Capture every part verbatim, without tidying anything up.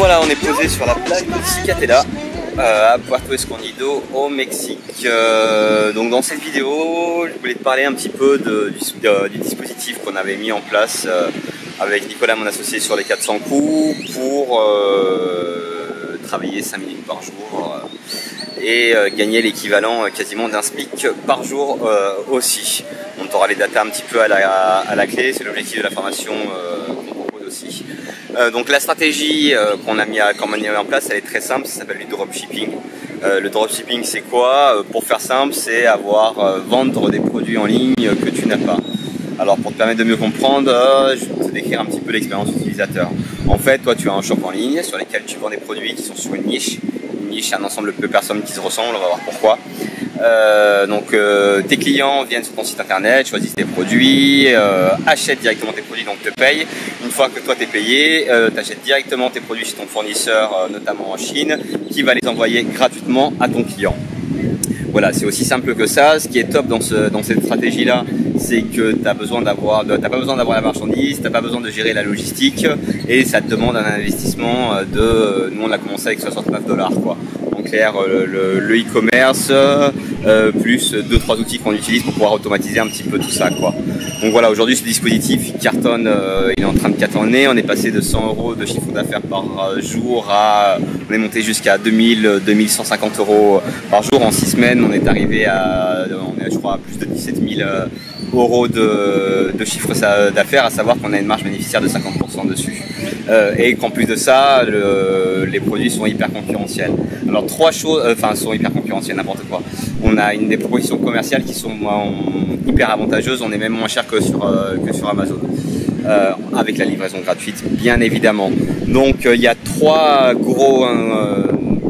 voilà, on est posé sur la plage de Cicatela euh, à Puerto Escondido au Mexique. Euh, donc dans cette vidéo, je voulais te parler un petit peu de, du, de, du dispositif qu'on avait mis en place euh, avec Nicolas, mon associé, sur les quatre cents coups pour euh, travailler cinq minutes par jour euh, et euh, gagner l'équivalent euh, quasiment d'un SMIC par jour euh, aussi. On aura les datas un petit peu à la, à la clé, c'est l'objectif de la formation euh, qu'on propose aussi. Euh, donc la stratégie euh, qu'on a mis, à, qu'on a mis en place, elle est très simple, ça s'appelle du dropshipping. Euh, le dropshipping, c'est quoi? euh, Pour faire simple, c'est avoir euh, vendre des produits en ligne que tu n'as pas. Alors pour te permettre de mieux comprendre, euh, je vais te décrire un petit peu l'expérience utilisateur. En fait, toi tu as un shop en ligne sur lequel tu vends des produits qui sont sur une niche. Une niche, c'est un ensemble de personnes qui se ressemblent, on va voir pourquoi. Euh, donc euh, tes clients viennent sur ton site internet, choisissent tes produits, euh, achètent directement tes produits, donc te payent. Une fois que toi t'es payé, euh, tu achètes directement tes produits chez ton fournisseur, euh, notamment en Chine, qui va les envoyer gratuitement à ton client. Voilà, c'est aussi simple que ça. Ce qui est top dans, ce, dans cette stratégie-là, c'est que tu n'as besoin d'avoir, t'as pas besoin d'avoir la marchandise, tu n'as pas besoin de gérer la logistique, et ça te demande un investissement de, nous on a commencé avec soixante-neuf dollars quoi. En clair, le e-commerce euh, plus deux trois outils qu'on utilise pour pouvoir automatiser un petit peu tout ça quoi. Donc voilà, aujourd'hui ce dispositif il cartonne, euh, il est en train de cartonner. On est passé de cent euros de chiffre d'affaires par jour à, on est monté jusqu'à deux mille, deux mille cent cinquante euros par jour. En six semaines, on est arrivé à, on est, je crois, à plus de dix-sept mille euros de, de chiffre d'affaires, à savoir qu'on a une marge bénéficiaire de cinquante pour cent dessus. Euh, et qu'en plus de ça, le, les produits sont hyper concurrentiels. Alors trois choses, enfin euh, sont hyper concurrentiels, n'importe quoi. On a une des propositions commerciales qui sont moi, on, hyper avantageuses. On est même moins cher que sur euh, que sur Amazon, euh, avec la livraison gratuite, bien évidemment. Donc il euh, y a trois gros euh,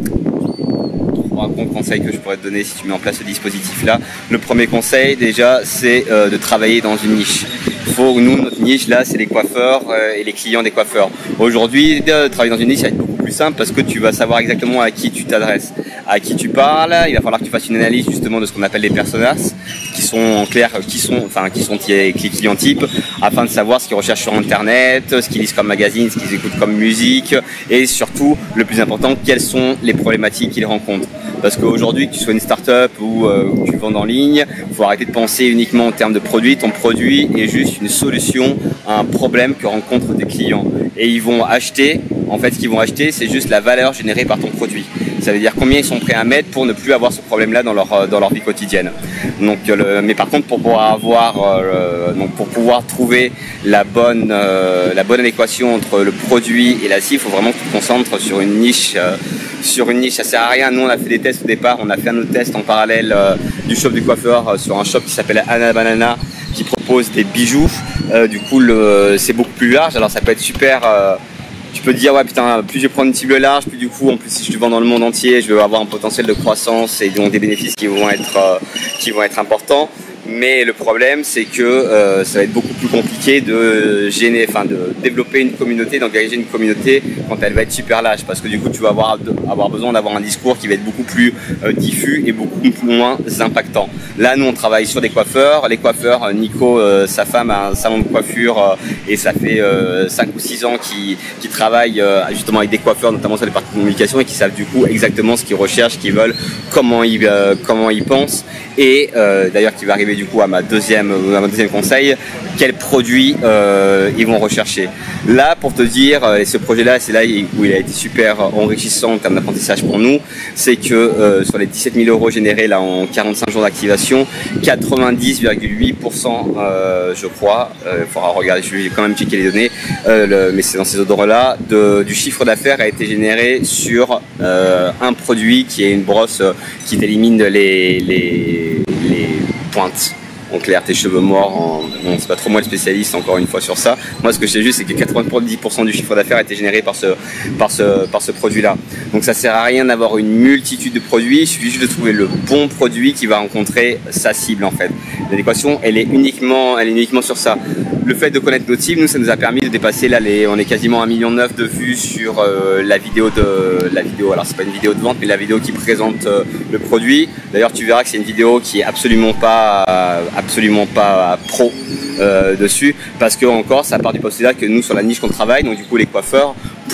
trois gros conseils que je pourrais te donner si tu mets en place ce dispositif-là. Le premier conseil, déjà, c'est euh, de travailler dans une niche. Faut, nous, notre niche là, c'est les coiffeurs euh, et les clients des coiffeurs. Aujourd'hui, euh, travailler dans une niche, ça va être beaucoup plus simple parce que tu vas savoir exactement à qui tu t'adresses, à qui tu parles. Il va falloir que tu fasses une analyse justement de ce qu'on appelle les personas, qui sont en clair, qui sont, enfin, qui sont les clients types, afin de savoir ce qu'ils recherchent sur Internet, ce qu'ils lisent comme magazine, ce qu'ils écoutent comme musique, et surtout, le plus important, quelles sont les problématiques qu'ils rencontrent. Parce qu'aujourd'hui, que tu sois une start-up ou euh, que tu vends en ligne, il faut arrêter de penser uniquement en termes de produit. Ton produit est juste une solution à un problème que rencontrent tes clients. Et ils vont acheter, en fait ce qu'ils vont acheter, c'est juste la valeur générée par ton produit. Ça veut dire combien ils sont prêts à mettre pour ne plus avoir ce problème-là dans leur, dans leur vie quotidienne. Donc, le, mais par contre, pour pouvoir avoir, euh, donc pour pouvoir trouver la bonne, euh, la bonne adéquation entre le produit et la cible, il faut vraiment que tu te concentres sur une niche. Euh, sur une niche, ça sert à rien. Nous, on a fait des tests au départ. On a fait un autre test en parallèle euh, du shop du coiffeur euh, sur un shop qui s'appelle Anna Banana, qui propose des bijoux. Euh, du coup, c'est beaucoup plus large. Alors, ça peut être super. Euh, Tu peux te dire, ouais, putain, plus je prends une cible large, plus du coup, en plus, si je vends dans le monde entier, je vais avoir un potentiel de croissance et donc des bénéfices qui vont être, euh, qui vont être importants. Mais le problème, c'est que euh, ça va être beaucoup plus compliqué de gêner, enfin de développer une communauté, d'engager une communauté quand elle va être super large, parce que du coup, tu vas avoir, avoir besoin d'avoir un discours qui va être beaucoup plus euh, diffus et beaucoup moins impactant. Là, nous, on travaille sur des coiffeurs. Les coiffeurs, Nico, euh, sa femme a un salon de coiffure euh, et ça fait euh, cinq ou six ans qu'il qu'il travaille euh, justement avec des coiffeurs, notamment sur les parties de communication, et qui savent du coup exactement ce qu'ils recherchent, ce qu'ils veulent, comment ils, euh, comment ils pensent. Et euh, d'ailleurs, qui va arriver du coup à ma deuxième, à ma deuxième conseil, quels produits euh, ils vont rechercher. Là, pour te dire, et ce projet-là, c'est là où il a été super enrichissant en termes d'apprentissage pour nous, c'est que euh, sur les dix-sept mille euros générés là en quarante-cinq jours d'activation, quatre-vingt-dix virgule huit pour cent, euh, je crois, il euh, faudra regarder, je vais quand même checker les données, euh, le, mais c'est dans ces ordres-là, du chiffre d'affaires a été généré sur euh, un produit qui est une brosse euh, qui t'élimine les, les, les pointes. En clair, tes cheveux morts, en... bon, c'est pas trop moi le spécialiste encore une fois sur ça. Moi, ce que je sais juste, c'est que quatre-vingt-dix pour cent du chiffre d'affaires a été généré par ce, par ce, par ce produit-là. Donc ça sert à rien d'avoir une multitude de produits, il suffit juste de trouver le bon produit qui va rencontrer sa cible en fait. L'adéquation, elle est uniquement, elle est uniquement sur ça. Le fait de connaître notre cible, nous, ça nous a permis de dépasser là, les, on est quasiment un million neuf de vues sur euh, la vidéo de la vidéo. Alors c'est pas une vidéo de vente, mais la vidéo qui présente euh, le produit. D'ailleurs, tu verras que c'est une vidéo qui est absolument pas euh, absolument pas pro euh, dessus, parce que encore ça part du postulat que nous sur la niche qu'on travaille, donc du coup les coiffeurs,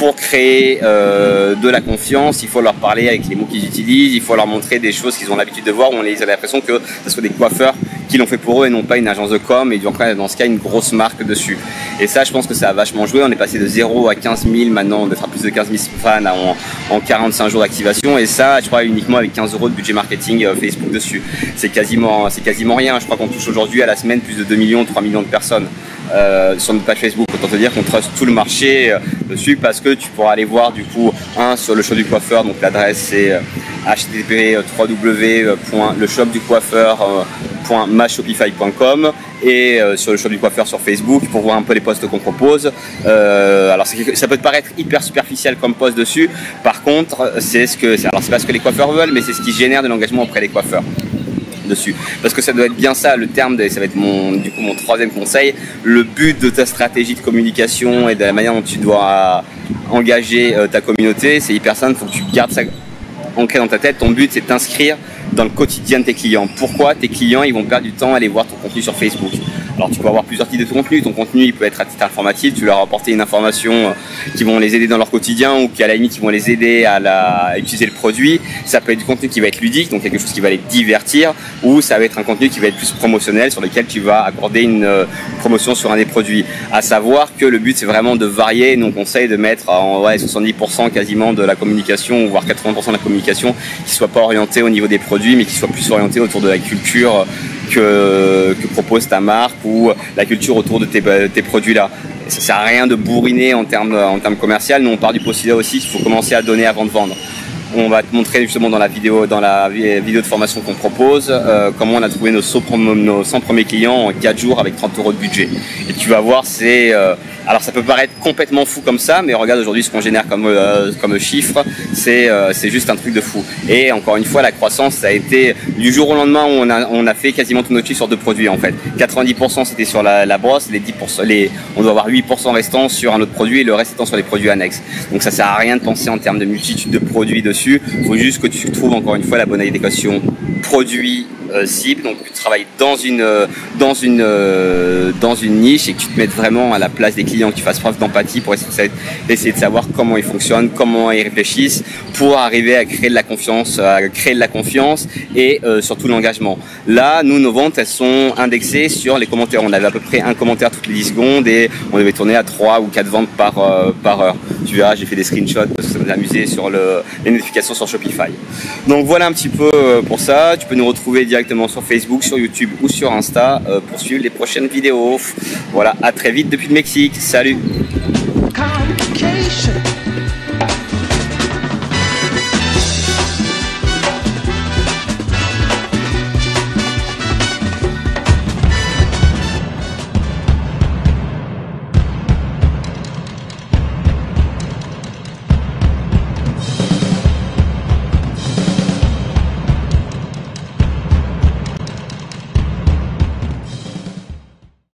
pour créer euh, de la confiance, il faut leur parler avec les mots qu'ils utilisent, il faut leur montrer des choses qu'ils ont l'habitude de voir, où on les a l'impression que ce soit des coiffeurs qui l'ont fait pour eux et non pas une agence de com, et donc dans ce cas une grosse marque dessus. Et ça, je pense que ça a vachement joué. On est passé de zéro à quinze mille, maintenant on doit être à plus de quinze mille fans en, en quarante-cinq jours d'activation, et ça, je crois, uniquement avec quinze euros de budget marketing euh, Facebook dessus. C'est quasiment, c'est quasiment rien. Je crois qu'on touche aujourd'hui à la semaine plus de deux millions, trois millions de personnes euh, sur notre page Facebook. Autant te dire qu'on trust tout le marché euh, dessus, parce que tu pourras aller voir du coup un sur le shop du coiffeur, donc l'adresse c'est euh, h t t p w w w point le shop du coiffeur point ma shopify point com, et euh, sur le shop du coiffeur sur Facebook pour voir un peu les posts qu'on propose. Euh, alors ça peut te paraître hyper superficiel comme post dessus, par contre c'est ce que, alors c'est pas ce que les coiffeurs veulent, mais c'est ce qui génère de l'engagement auprès des coiffeurs dessus, parce que ça doit être bien ça le terme de, ça va être mon, du coup mon troisième conseil, le but de ta stratégie de communication et de la manière dont tu dois engager euh, ta communauté, c'est hyper simple. Il faut que tu gardes ça ancré dans ta tête. Ton but, c'est de t'inscrire dans le quotidien de tes clients. Pourquoi? Tes clients, ils vont perdre du temps à aller voir ton contenu sur Facebook. Alors tu peux avoir plusieurs types de contenu. Ton contenu, il peut être à titre informatif, tu leur apporter une information qui vont les aider dans leur quotidien, ou qui à la limite qui vont les aider à, la, à utiliser le produit. Ça peut être du contenu qui va être ludique, donc quelque chose qui va les divertir, ou ça va être un contenu qui va être plus promotionnel, sur lequel tu vas accorder une euh, promotion sur un des produits. À savoir que le but, c'est vraiment de varier. Nous, on conseille de mettre en ouais, soixante-dix pour cent quasiment de la communication, voire quatre-vingts pour cent de la communication, qui soit pas orientée au niveau des produits, mais qui soit plus orientée autour de la culture que, que propose ta marque, ou la culture autour de tes, tes produits-là. Ça sert à rien de bourriner en termes, en termes commerciaux. Nous, on part du postulat aussi qu'il faut commencer à donner avant de vendre. On va te montrer justement dans la vidéo, dans la vidéo de formation qu'on propose, euh, comment on a trouvé nos cent premiers clients en quatre jours avec trente euros de budget. Et tu vas voir, c'est... Euh, alors ça peut paraître complètement fou comme ça, mais regarde aujourd'hui ce qu'on génère comme, euh, comme chiffre, c'est euh, c'est juste un truc de fou. Et encore une fois, la croissance, ça a été du jour au lendemain où on a, on a fait quasiment tout notre chiffre sur deux produits en fait. quatre-vingt-dix pour cent c'était sur la, la brosse, les dix pour cent, les, on doit avoir huit pour cent restants sur un autre produit, et le reste étant sur les produits annexes. Donc ça sert à rien de penser en termes de multitude de produits dessus. Il faut juste que tu trouves encore une fois la bonne adéquation produit euh, cible, donc tu travailles dans une euh, dans une euh, dans une niche, et que tu te mettes vraiment à la place des clients, que tu fasses preuve d'empathie pour essayer de, essayer de savoir comment ils fonctionnent, comment ils réfléchissent, pour arriver à créer de la confiance, à créer de la confiance et euh, surtout l'engagement. Là, nous, nos ventes, elles sont indexées sur les commentaires. On avait à peu près un commentaire toutes les dix secondes, et on devait tourner à trois ou quatre ventes par euh, par heure. Tu verras, j'ai fait des screenshots parce que ça m'a amusé sur le, les notifications sur Shopify. Donc voilà un petit peu pour ça. Tu peux nous retrouver directement sur Facebook, sur YouTube ou sur Insta euh, pour suivre les prochaines vidéos. Voilà, à très vite depuis le Mexique. Salut! Complication.